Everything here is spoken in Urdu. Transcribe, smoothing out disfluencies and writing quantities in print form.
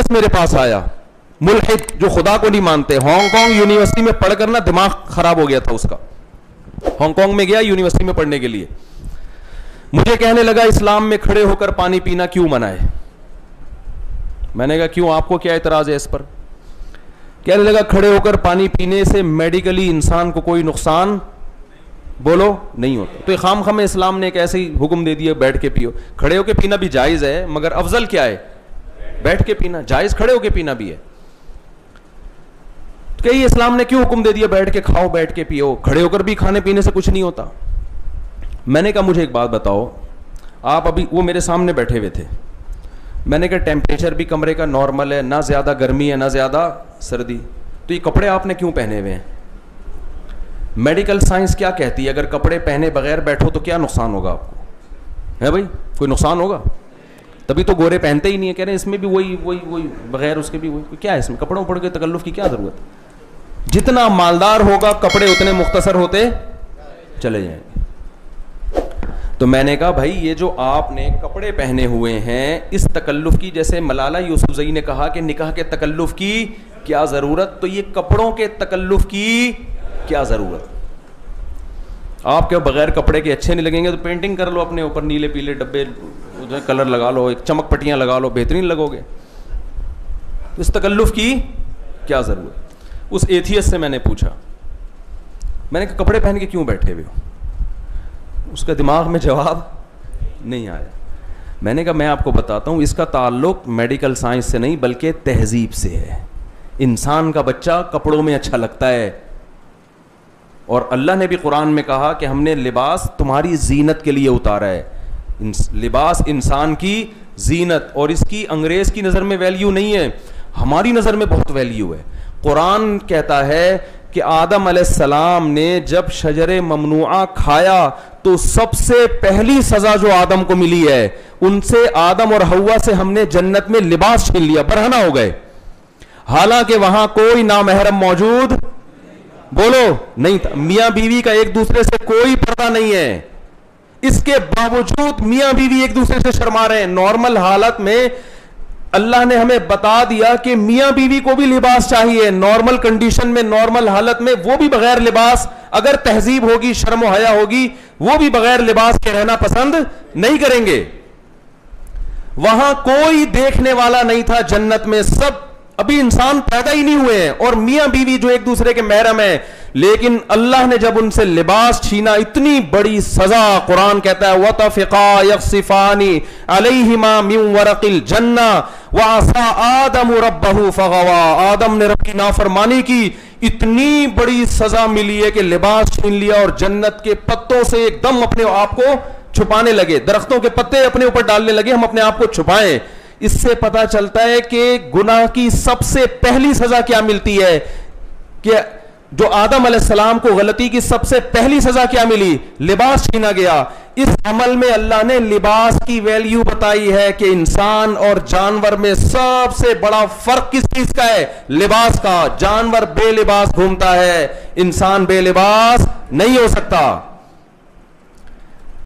شخص میرے پاس آیا, ملحد جو خدا کو نہیں مانتے, ہانگ کانگ یونیورسٹی میں پڑھ کر نا دماغ خراب ہو گیا تھا اس کا, ہانگ کانگ میں گیا یونیورسٹی میں پڑھنے کے لیے, مجھے کہنے لگا اسلام میں کھڑے ہو کر پانی پینا کیوں منع ہے. میں نے کہا کیوں, آپ کو کیا اعتراض ہے اس پر؟ کہنے لگا کھڑے ہو کر پانی پینے سے میڈیکلی انسان کو کوئی نقصان بولو نہیں ہوتا. تو خام خام اسلام نے ایک ایسے ہی حکم دے دیا بیٹھ کے پیو. کھڑے ہو کے پینا بھی جائز ہے, مگر افضل کیا ہے؟ بیٹھ کے پینا. جائز کھڑے ہو کے پینا بھی ہے. کہ یہ اسلام نے کیوں حکم دے دیا بیٹھ کے کھاؤ, بیٹھ کے پیو, کھڑے ہو کر بھی کھانے پینے سے کچھ نہیں ہوتا. میں نے کہا مجھے ایک بات بتاؤ, آپ ابھی, وہ میرے سامنے بیٹھے ہوئے تھے, میں نے کہا ٹیمپریچر بھی کمرے کا نارمل ہے, نہ زیادہ گرمی ہے نہ زیادہ سردی, تو یہ کپڑے آپ نے کیوں پہنے ہوئے ہیں؟ میڈیکل سائنس کیا کہتی ہے, اگر کپڑے پہنے بغیر بیٹھو تو کیا نقصان ہوگا آپ کو؟ ہے بھائی, کوئی نقصان ہوگا؟ تبھی تو گورے پہنتے ہی نہیں ہے, کہہ رہے ہیں اس میں بھی وہی بغیر اس کے بھی وہی, کیا ہے اس میں کپڑوں پڑ کے تکلف کی کیا ضرورت ہے؟ جتنا مالدار ہوگا کپڑے اتنے مختصر ہوتے چلے جائیں گے. تو میں نے کہا بھائی یہ جو آپ نے کپڑے پہنے ہوئے ہیں اس تکلف کی, جیسے ملالہ یوسفزئی نے کہا کہ نکاح کے تکلف کی کیا ضرورت, تو یہ کپڑوں کے تکلف کی کیا ضرورت؟ آپ کے بغیر کپڑے کے اچھے نہیں لگیں گے تو پینٹنگ کر لو اپنے اوپر, نیلے پیلے ڈبے کلر لگا لو, ایک چمک پٹیاں لگا لو, بہترین لگو گے. اس تکلف کی کیا ضرورت؟ اس ایتھیسٹ سے میں نے پوچھا, میں نے کہا کپڑے پہن کے کیوں بیٹھے ہوئے ہو؟ اس کا دماغ میں جواب نہیں آیا. میں نے کہا میں آپ کو بتاتا ہوں, اس کا تعلق میڈیکل سائنس سے نہیں بلکہ تہذیب سے ہے. انسان کا بچہ کپڑوں میں اچھا لگتا ہے, اور اللہ نے بھی قرآن میں کہا کہ ہم نے لباس تمہاری زینت کے لیے اتارا ہے. لباس انسان کی زینت, اور اس کی انگریز کی نظر میں ویلیو نہیں ہے, ہماری نظر میں بہت ویلیو ہے. قرآن کہتا ہے کہ آدم علیہ السلام نے جب شجر ممنوعہ کھایا تو سب سے پہلی سزا جو آدم کو ملی ہے, ان سے آدم اور حوا سے ہم نے جنت میں لباس چھین لیا, برہنہ ہو گئے. حالانکہ وہاں کوئی نامحرم موجود بولو نہیں تھا, میاں بیوی کا ایک دوسرے سے کوئی پردہ نہیں ہے. اس کے باوجود میاں بیوی ایک دوسرے سے شرما رہے ہیں. نارمل حالت میں اللہ نے ہمیں بتا دیا کہ میاں بیوی کو بھی لباس چاہیے, نارمل کنڈیشن میں, نارمل حالت میں وہ بھی بغیر لباس, اگر تہذیب ہوگی, شرم و حیا ہوگی, وہ بھی بغیر لباس کے رہنا پسند نہیں کریں گے. وہاں کوئی دیکھنے والا نہیں تھا جنت میں, سب ابھی انسان پیدا ہی نہیں ہوئے ہیں, اور میاں بیوی جو ایک دوسرے کے محرم ہیں. لیکن اللہ نے جب ان سے لباس چھینا, اتنی بڑی سزا. قرآن کہتا ہے وَطَفِقَا يَخْصِفَانِ عَلَيْهِمَا مِنْ وَرَقِ الْجَنَّةِ وَعَصَىٰ آدَمُ رَبَّهُ فَغَوَىٰ. آدم نے رب کی نافرمانی کی, اتنی بڑی سزا ملی ہے کہ لباس چھین لیا, اور جنت کے پتوں سے ایک دم اپنے آپ کو چھپانے لگے, درختوں کے پتے اپنے اوپر ڈالنے لگے, ہم اپنے آپ کو چھپائیں. اس سے پتا چلتا ہے کہ گناہ کی سب سے پہلی سزا کیا ملتی ہے, کہ جو آدم علیہ السلام کو غلطی کی سب سے پہلی سزا کیا ملی, لباس چھینا گیا. اس عمل میں اللہ نے لباس کی ویلیو بتائی ہے کہ انسان اور جانور میں سب سے بڑا فرق کس چیز کا ہے, لباس کا. جانور بے لباس گھومتا ہے, انسان بے لباس نہیں ہو سکتا.